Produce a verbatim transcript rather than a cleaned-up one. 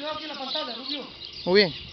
veo aquí en la pantalla, Rubio. Muy bien.